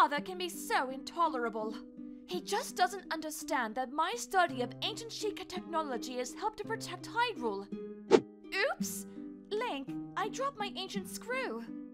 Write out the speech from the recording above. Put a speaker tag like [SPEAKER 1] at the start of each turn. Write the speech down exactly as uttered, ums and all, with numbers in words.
[SPEAKER 1] father can be so intolerable. He just doesn't understand that my study of ancient Sheikah technology has helped to protect Hyrule. Oops! Link, I dropped my ancient screw.